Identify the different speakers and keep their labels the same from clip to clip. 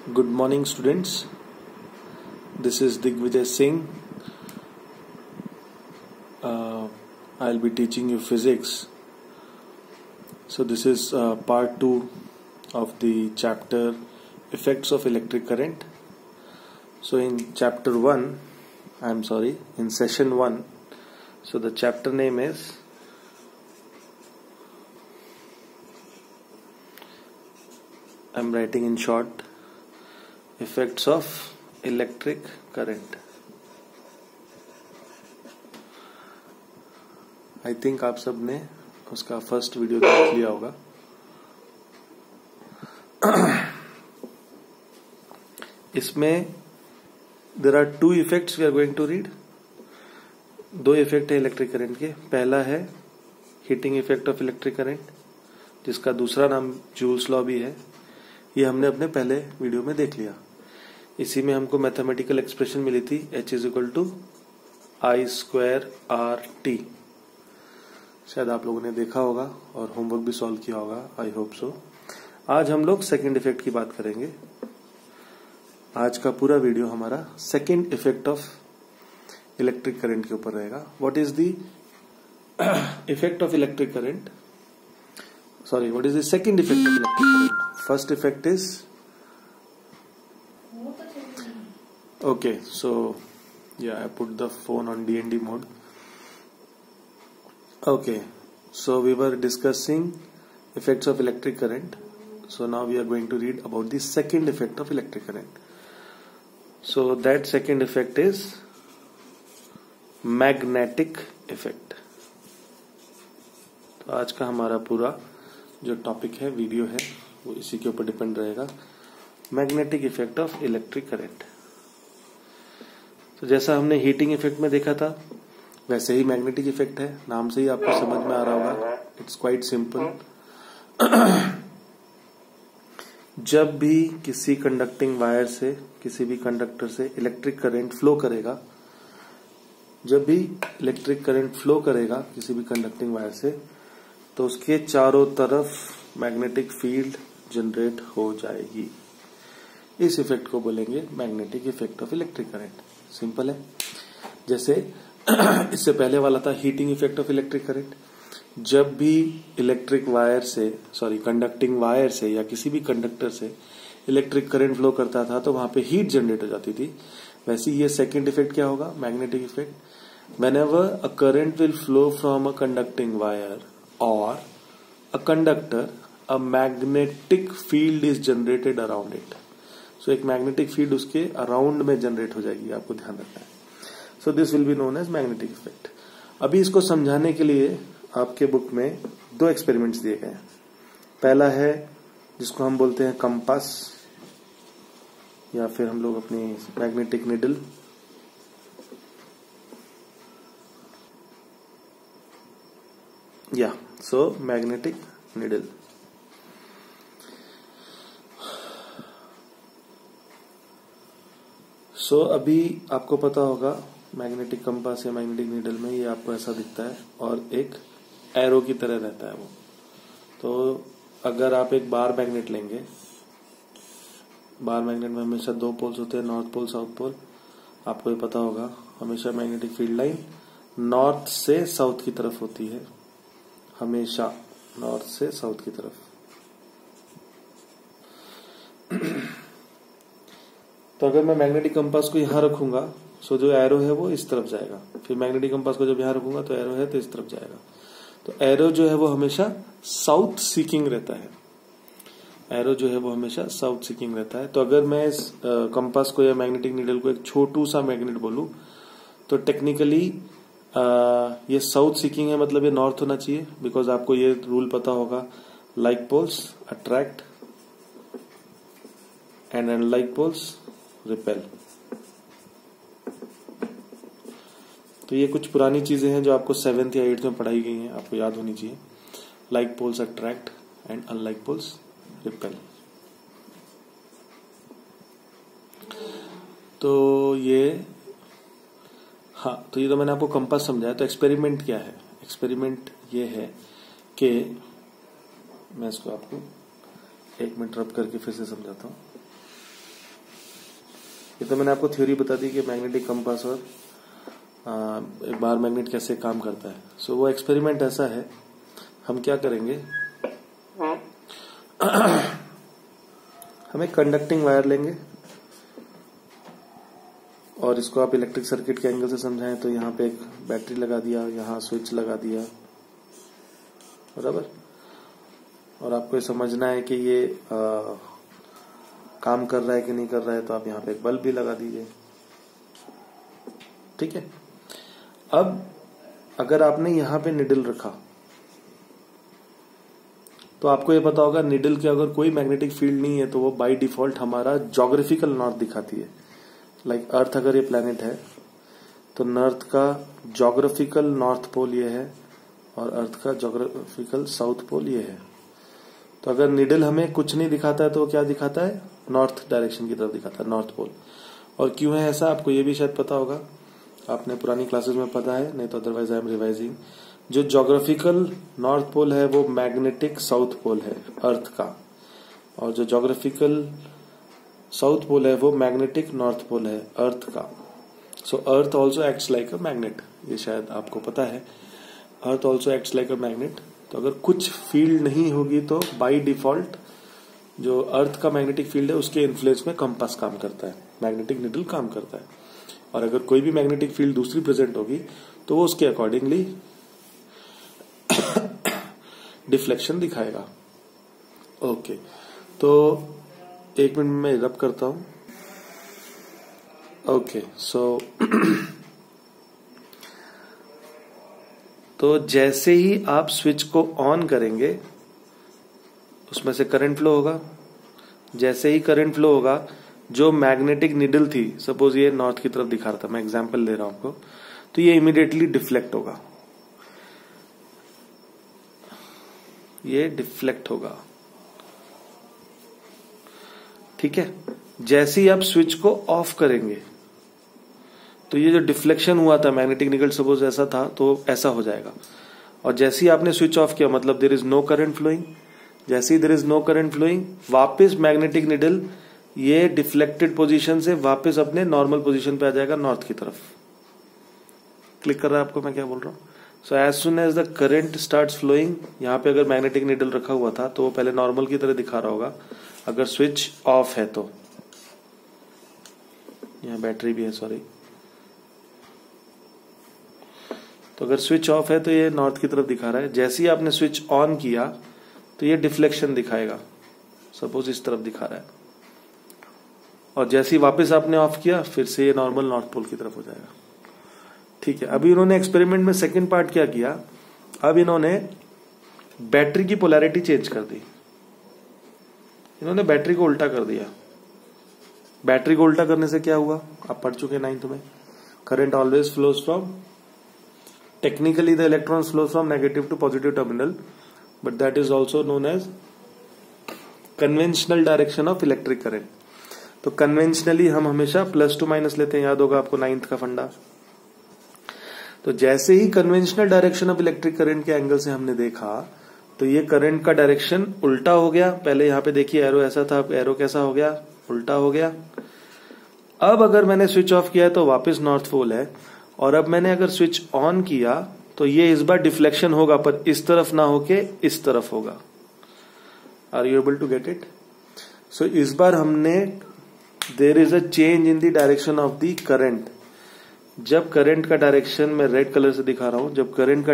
Speaker 1: Good morning, students. This is Digvijay Singh. I'll be teaching you physics. So this is part 2 of the chapter Effects of Electric Current. So in chapter 1, in session 1, so the chapter name is I'm writing in short Effects of Electric Current. I think आप सब ने उसका first video देख लिया होगा. इसमें there are two effects we are going to read. दो effect है इलेक्ट्रिक करंट के. पहला है heating effect of electric current, जिसका दूसरा नाम जूल्स लॉ भी है. ये हमने अपने पहले वीडियो में देख लिया. इसी में हमको मैथमेटिकल एक्सप्रेशन मिली थी H=I²RT. शायद आप लोगों ने देखा होगा और होमवर्क भी सॉल्व किया होगा. I hope so. आज हम लोग सेकेंड इफेक्ट की बात करेंगे. आज का पूरा वीडियो हमारा second effect of electric current के ऊपर रहेगा. What is the effect of electric current? Sorry, what is the second effect of electric current? First effect is okay. So yeah, I put the phone on DND mode. Okay, so we were discussing effects of electric current. So now we are going to read about the second effect of electric current. So that second effect is magnetic effect. तो आज का हमारा पूरा जो topic है, video है, वो इसी के ऊपर डिपेंड रहेगा. Magnetic effect of electric current. तो जैसा हमने हीटिंग इफेक्ट में देखा था, वैसे ही मैग्नेटिक इफेक्ट है. नाम से ही आपको समझ में आ रहा होगा. It's quite simple. जब भी किसी कंडक्टिंग वायर से, किसी भी कंडक्टर से इलेक्ट्रिक करंट फ्लो करेगा, जब भी इलेक्ट्रिक करंट फ्लो करेगा किसी भी कंडक्टिंग वायर से, तो उसके चारों तरफ मैग्नेटिक फील्ड जनरेट हो जाएगी. इस इफेक्ट को बोलेंगे magnetic effect of electric current. Simple है. जैसे इससे पहले वाला था heating effect of electric current. जब भी इलेक्ट्रिक वायर से, कंडक्टिंग वायर से या किसी भी कंडक्टर से इलेक्ट्रिक करंट फ्लो करता था, तो वहां पे हीट जनरेट हो जाती थी. वैसे ये सेकेंड इफेक्ट क्या होगा? Magnetic effect. Whenever a current will flow from a conducting wire or a conductor, a magnetic field is generated around it. So एक magnetic field उसके around में generate हो जाएगी. आपको ध्यान रखना है. So this will be known as magnetic effect. अभी इसको समझाने के लिए आपके बुक में दो एक्सपेरिमेंट्स दिए गए हैं. पहला है जिसको हम बोलते हैं कंपास, या फिर हम लोग अपनी magnetic needle. So magnetic needle. So अभी आपको पता होगा मैग्नेटिक कंपास या मैग्नेटिक नीडल में ये आपको ऐसा दिखता है और एक एरो की तरह रहता है वो. तो अगर आप एक बार मैग्नेट लेंगे, बार मैग्नेट में हमेशा दो पोल्स होते हैं, नॉर्थ पोल, साउथ पोल. आपको ये पता होगा हमेशा मैग्नेटिक फील्ड लाइन नॉर्थ से साउथ की तरफ होती है. हमेशा नॉर्थ से साउथ की तरफ. तो अगर मैं मैग्नेटिक कंपास को यहां रखूंगा, सो जो एरो है वो इस तरफ जाएगा. फिर मैग्नेटिक कंपास को जब यहां रखूंगा तो एरो है तो इस तरफ जाएगा. तो एरो जो है वो हमेशा साउथ सीकिंग रहता है. एरो जो है वो हमेशा साउथ सीकिंग रहता है. तो अगर मैं इस कंपास को या मैग्नेटिक नीडल को एक छोटू सा मैग्नेट बोलूं, तो टेक्निकली ये साउथ सीकिंग है, मतलब ये नॉर्थ होना चाहिए. बिकॉज आपको ये रूल पता होगा, like poles attract and unlike poles repel. तो ये कुछ पुरानी चीजें हैं जो आपको 7th या 8th में पढ़ाई गई हैं, आपको याद होनी चाहिए. Like poles attract and unlike poles repel. तो ये तो ये तो मैंने आपको कंपास समझाया. तो एक्सपेरिमेंट क्या है? एक्सपेरिमेंट ये है कि मैं इसको आपको 1 मिनट रब करके फिर से समझाता हूं. ये तो मैंने आपको थ्योरी बता दी कि मैग्नेटिक कंपास और एक बार मैग्नेट कैसे काम करता है। सो वो एक्सपेरिमेंट ऐसा है, हम क्या करेंगे, हम एक कंडक्टिंग वायर लेंगे और इसको आप इलेक्ट्रिक सर्किट के एंगल से समझाएं तो यहाँ पे एक बैटरी लगा दिया, यहाँ स्विच लगा दिया, बराबर। और आपको ये समझना है कि ये काम कर रहा है कि नहीं कर रहा है, तो आप यहाँ पे एक बल्ब भी लगा दीजिए, ठीक है। अब अगर आपने यहाँ पे निडल रखा तो आपको ये पता होगा निडल के अगर कोई मैग्नेटिक फील्ड नहीं है तो वो बाय डिफॉल्ट हमारा ज्योग्राफिकल नॉर्थ दिखाती है। लाइक अर्थ अगर ये प्लेनेट है तो नॉर्थ का ज्योग्राफिकल नॉर्थ पोल ये है और अर्थ का ज्योग्राफिकल साउथ पोल ये है। तो अगर निडल हमें कुछ नहीं दिखाता है तो क्या दिखाता है, नॉर्थ डायरेक्शन की तरफ दिखाता है, नॉर्थ पोल। और क्यों है ऐसा आपको ये भी शायद पता होगा, आपने पुरानी क्लासेस में पता है, नहीं तो अदरवाइज आई एम रिवाइजिंग। जो ज्योग्राफिकल नॉर्थ पोल है वो मैग्नेटिक साउथ पोल है अर्थ का, और जो ज्योग्राफिकल साउथ पोल है वो मैग्नेटिक नॉर्थ पोल है अर्थ का। So earth also acts like a magnet, ये शायद आपको पता है, earth also acts like a magnet. तो अगर कुछ फील्ड नहीं होगी तो बाय डिफॉल्ट जो अर्थ का मैग्नेटिक फील्ड है उसके इन्फ्लुएंस में कंपास काम करता है, मैग्नेटिक निडल काम करता है। और अगर कोई भी मैग्नेटिक फील्ड दूसरी प्रेजेंट होगी तो वो उसके अकॉर्डिंगली डिफ्लेक्शन दिखाएगा। ओके, तो एक मिनट में रब करता हूं। ओके, सो तो जैसे ही आप स्विच को ऑन करेंगे उसमें से करंट फ्लो होगा। जैसे ही करंट फ्लो होगा जो मैग्नेटिक निडल थी, सपोज ये नॉर्थ की तरफ दिखा रहा था, मैं एग्जांपल दे रहा हूं आपको, तो ये इमीडिएटली डिफ्लेक्ट होगा, ये डिफ्लेक्ट होगा, ठीक है। जैसे ही आप स्विच को ऑफ करेंगे तो ये जो डिफ्लेक्शन हुआ था मैग्नेटिक निडल सपोज ऐसा था तो ऐसा हो जाएगा। और जैसे ही आपने स्विच ऑफ किया मतलब there is no current flowing, जैसे ही there is no current flowing वापस मैग्नेटिक निडल ये डिफ्लेक्टेड पोजीशन से वापस अपने नॉर्मल पोजीशन पे आ जाएगा नॉर्थ की तरफ। क्लिक कर रहा है आपको मैं क्या बोल रहा हूं। So as soon as the current starts flowing, यहाँ पे अगर मैग्नेटिक निडल रखा हुआ था तो वो पहले नॉर्मल की तरह दिखा रहा होगा, अगर स्विच ऑफ है तो, यहाँ बैटरी भी है सॉरी, तो अगर स्विच ऑफ है तो ये नॉर्थ की तरफ दिखा रहा है। जैसे ही आपने स्विच ऑन किया तो ये डिफ्लेक्शन दिखाएगा, सपोज इस तरफ दिखा रहा है, और जैसे ही वापस आपने ऑफ किया फिर से ये नॉर्मल नॉर्थ पोल की तरफ हो जाएगा, ठीक है। अभी इन्होंने एक्सपेरिमेंट में सेकंड पार्ट क्या किया, अब इन्होंने बैटरी की पोलैरिटी चेंज कर दी, इन्होंने बैटरी को उल्टा कर दिया। बैटरी को उल्टा करने से क्या हुआ, आप पढ़ चुके 9th में, current always flows from, technically the electron flows from negative to positive terminal, but that is also known as conventional direction of electric current. तो कन्वेंशनली हम हमेशा प्लस टू माइनस लेते हैं, याद होगा आपको 9th का फंडा। तो जैसे ही conventional direction of electric current के एंगल से हमने देखा तो ये करंट का डायरेक्शन उल्टा हो गया। पहले यहाँ पे देखिए एरो ऐसा था, अब एरो कैसा हो गया, उल्टा हो गया। अब अगर मैंने स्विच ऑफ किया है तो वापस नॉर्थ पोल है, और अब मैंने अगर स्विच ऑन किया तो ये इस बार डिफ्लेक्शन होगा पर इस तरफ ना होके इस तरफ होगा। Are you able to get it? So इस बार हमने there is a change in the direction of the current. जब करंट का डायरेक्शन मैं रेड कलर से दिखा रहा हूं, जब करंट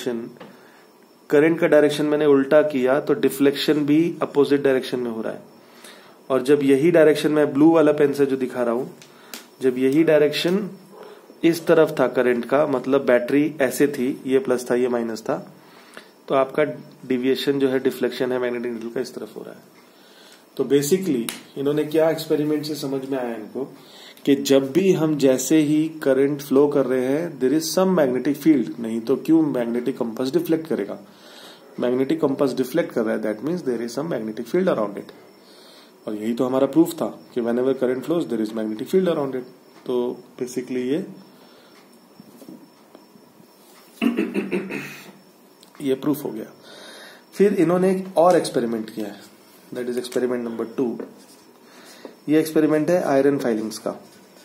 Speaker 1: का डायरेक्शन मैंने उल्टा किया तो डिफ्लेक्शन भी अपोजिट डायरेक्शन में हो रहा है। और जब यही डायरेक्शन मैं ब्लू वाला पेन से जो दिखा रहा हूं, जब यही डायरेक्शन इस तरफ था करंट का, मतलब बैटरी ऐसे थी, ये प्लस था ये माइनस था, तो आपका डिविएशन जो है डिफ्लेक्शन है मैग्नेटिक निडल का इस तरफ हो रहा है। तो बेसिकली इन्होंने क्या एक्सपेरिमेंट से समझ में आया इनको कि जब भी हम जैसे ही करंट फ्लो कर रहे हैं there is some magnetic field, नहीं तो क्यों मैग्नेटिक कंपास डिफ्लेक्ट करेगा। मैग्नेटिक कंपास डिफ्लेक्ट कर रहा है, that means there is some magnetic field around it. और यही तो हमारा प्रूफ था कि whenever current flows there is magnetic field around it. तो बेसिकली ये प्रूफ हो गया। फिर इन्होंने एक और एक्सपेरिमेंट किया है, दैट इज एक्सपेरिमेंट नंबर 2। ये एक्सपेरिमेंट है आयरन फाइलिंग्स का।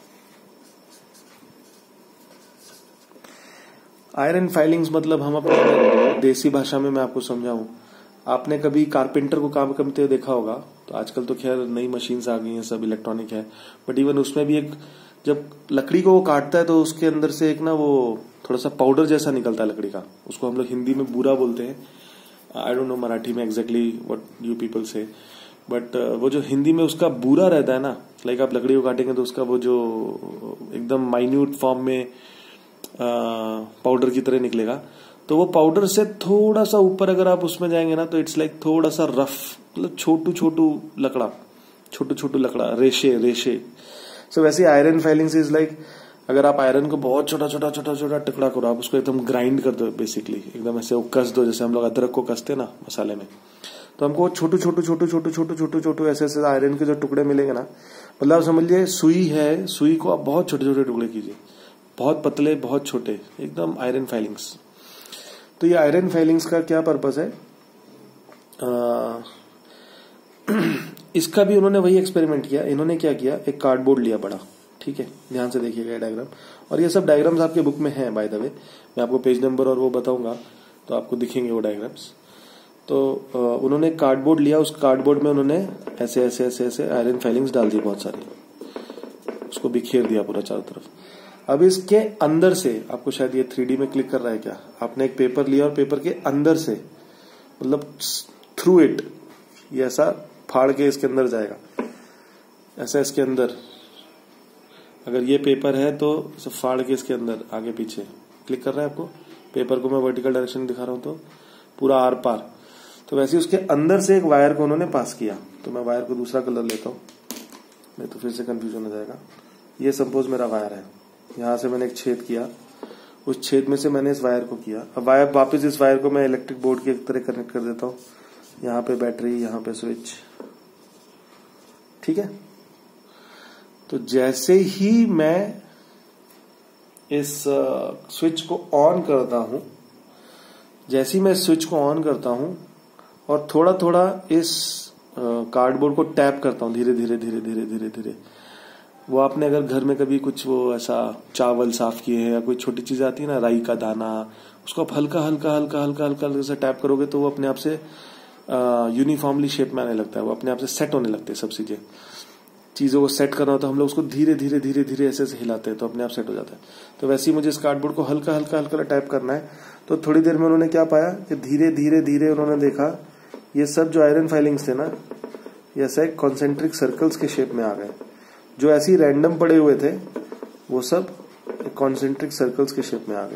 Speaker 1: आयरन फाइलिंग्स मतलब हम अपने देसी भाषा में मैं आपको समझाऊं, आपने कभी कारपेंटर को काम करते हुए देखा होगा, तो आजकल तो खैर नई मशीन्स आ गई हैं, सब इलेक्ट्रॉनिक है, बट इवन उसमें भी एक जब लकड़ी को वो काटता है तो उसके अंदर से एक ना वो थोड़ा सा पाउडर जैसा निकलता है लकड़ी का, उसको हम लोग हिंदी में बूरा बोलते हैं, आई डोंट नो मराठी में exactly what you people say, but वो जो हिंदी में उसका बूरा रहता है ना, लाइक आप लकड़ी को काटेंगे तो उसका वो जो एकदम माइन्यूट फॉर्म में पाउडर की तरह निकलेगा, तो वो पाउडर से थोड़ा सा ऊपर अगर आप उसमें जाएंगे ना तो इट्स लाइक थोड़ा सा रफ, मतलब छोटू छोटू लकड़ा, रेशे। सो वैसे आयरन फाइलिंग्स इज लाइक, अगर आप आयरन को बहुत छोटा टुकड़ा करो, आप उसको एकदम ग्राइंड कर दो, बेसिकली एकदम ऐसे कस दो, जैसे हम लोग अदरक को कसते ना मसाले में, तो हमको छोटू ऐसे आयरन के जो टुकड़े मिलेंगे ना, मतलब आप समझ लीजिए सुई है, सुई को आप बहुत छोटे टुकड़े कीजिए, बहुत पतले बहुत छोटे, एकदम आयरन फाइलिंग्स। तो ये आयरन फाइलिंग्स का क्या पर्पस है, इसका भी उन्होंने वही एक्सपेरिमेंट किया। इन्होंने क्या किया, एक कार्डबोर्ड लिया बड़ा, ठीक है, ध्यान से देखिएगा डायग्राम, और ये सब डायग्राम्स आपके बुक में हैं बाय द वे, मैं आपको पेज नंबर और वो बताऊंगा तो आपको दिखेंगे वो डायग्राम्स। तो उन्होंने कार्डबोर्ड लिया, उस कार्डबोर्ड में उन्होंने ऐसे ऐसे ऐसे ऐसे आयरन फाइलिंग्स डाल दी बहुत सारी, उसको बिखेर दिया पूरा चारों तरफ। अब इसके अंदर से, आपको शायद ये 3D में क्लिक कर रहा है क्या, आपने एक पेपर लिया और पेपर के अंदर से, मतलब थ्रू इट, ये ऐसा फाड़ के इसके अंदर जाएगा, ऐसा इसके अंदर, अगर ये पेपर है तो इसे फाड़ के इसके अंदर आगे पीछे क्लिक कर रहा है आपको, पेपर को मैं वर्टिकल डायरेक्शन दिखा रहा हूं तो पूरा आर पार, तो वैसे उसके अंदर से एक वायर को उन्होंने पास किया। तो मैं वायर को दूसरा कलर लेता हूं, नहीं तो फिर से कंफ्यूजन हो जाएगा। ये सपोज मेरा वायर है, यहां से मैंने एक छेद किया, उस छेद में से मैंने इस वायर को किया, अब वायर वापस इस वायर को मैं इलेक्ट्रिक बोर्ड की तरह कनेक्ट कर देता हूं, यहाँ पे बैटरी, यहाँ पे स्विच, ठीक है। तो जैसे ही मैं इस स्विच को ऑन करता हूं, जैसे ही मैं स्विच को ऑन करता हूं और थोड़ा थोड़ा इस कार्डबोर्ड को टैप करता हूं, धीरे धीरे, वो आपने अगर घर में कभी कुछ वो ऐसा चावल साफ किए हैं या कोई छोटी चीज आती है ना, राई का दाना, उसको आप हल्का से टैप करोगे तो वो अपने आप से यूनिफॉर्मली शेप में आने लगता है, वो अपने आप से सेट होने लगते हैं। सब चीजों को सेट करना होता है, हम लोग उसको धीरे धीरे ऐसे हिलाते हैं तो अपने आप सेट हो जाता है। तो वैसे ही मुझे इस कार्डबोर्ड को हल्का टैप करना है। तो थोड़ी देर में उन्होंने क्या पाया कि धीरे धीरे उन्होंने देखा ये सब जो आयरन फाइलिंग्स थे ना, ये ऐसे कॉन्सेंट्रिक सर्कल्स के शेप में आ गए, जो ऐसे ही रैंडम पड़े हुए थे वो सब कॉन्सेंट्रिक सर्कल्स के शेप में आ गए।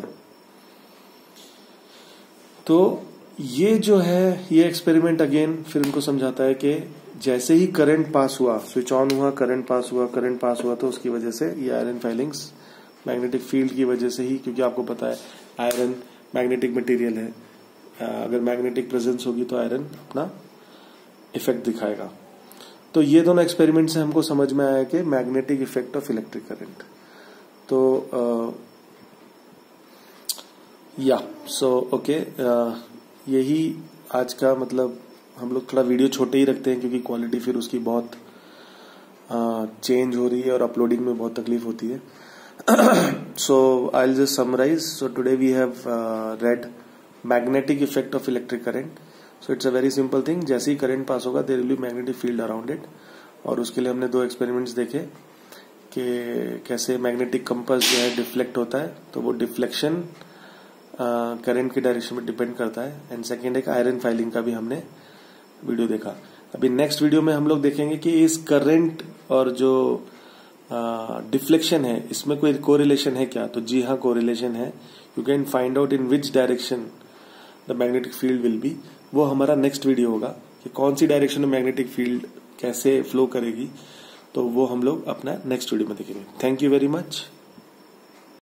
Speaker 1: तो ये जो है, ये एक्सपेरिमेंट अगेन फिर उनको समझाता है कि जैसे ही करंट पास हुआ, स्विच ऑन हुआ, करंट पास हुआ, तो उसकी वजह से ये आयरन फाइलिंग्स मैग्नेटिक फील्ड की वजह से ही, क्योंकि आपको पता है आयरन मैग्नेटिक मटेरियल है, अगर मैग्नेटिक प्रेजेंस होगी तो आयरन अपना इफेक्ट दिखाएगा। तो ये दोनों एक्सपेरिमेंट से हमको समझ में आया कि magnetic effect of electric current. तो ओके, यही आज का, मतलब हम लोग थोड़ा वीडियो छोटे ही रखते हैं क्योंकि क्वालिटी फिर उसकी बहुत चेंज हो रही है और अपलोडिंग में बहुत तकलीफ होती है। So I will just summarise. So today we have read magnetic effect of electric current. So it's a very simple thing, जैसे ही करंट पास होगा there will be magnetic field around it, और उसके लिए हमने 2 एक्सपेरिमेंट्स देखे कि कैसे मैग्नेटिक कंपास जो है डिफ्लेक्ट होता है, तो वो डिफ्लेक्शन करंट की डायरेक्शन में डिपेंड करता है। एंड सेकेंड एक आयरन फाइलिंग का भी हमने वीडियो देखा। अभी नेक्स्ट वीडियो में हम लोग देखेंगे कि इस करंट और जो डिफ्लेक्शन है इसमें कोई कोरिलेशन है क्या। तो जी हाँ, कोरिलेशन है। You can find out in which direction the magnetic field will be. वो हमारा नेक्स्ट वीडियो होगा कि कौन सी डायरेक्शन में मैग्नेटिक फील्ड कैसे फ्लो करेगी, तो वो हम लोग अपना नेक्स्ट वीडियो में देखेंगे। Thank you very much.